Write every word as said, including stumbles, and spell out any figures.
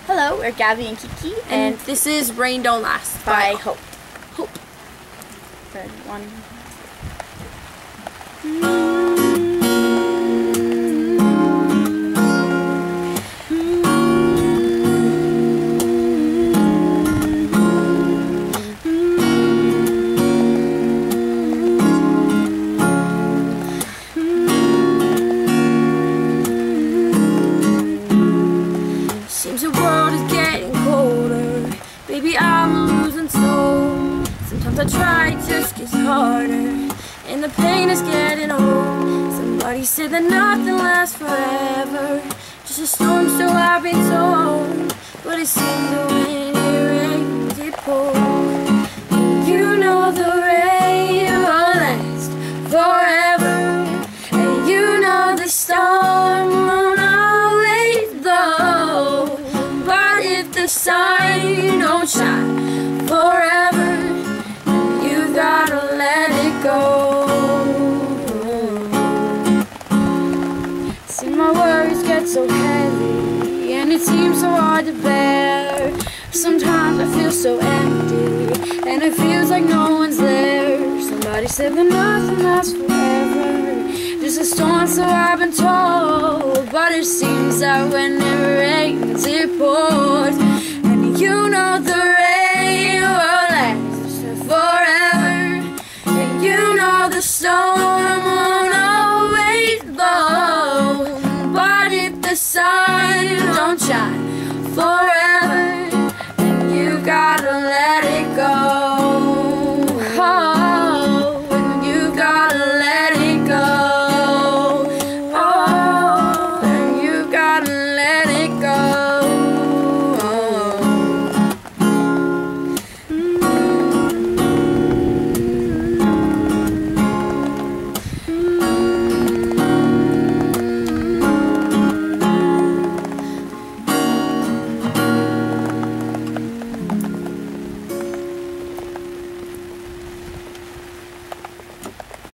Hello, we're Gabby and Kiki, and, and this is Rain Don't Last by Hope. Hope. Good one. Seems the world is getting colder. Baby, I'm losing soul. Sometimes I try, it just gets harder, and the pain is getting old. Somebody said that nothing lasts forever, just a storm, so I've been told. But it seems that when it rains, it pours. You know the rain will last forever, and you know the storm won't always blow. But if the sun don't shine forever, you gotta let it go. See, my worries get so heavy, and it seems so hard to bear. Sometimes I feel so empty, and it feels like no one's there. Somebody said that nothing lasts forever, just a storm, so I've been told. But it seems that when it rains, it pours, and you know the rain will last forever, and you know the storm won't always blow. But if the sun don't shine forever,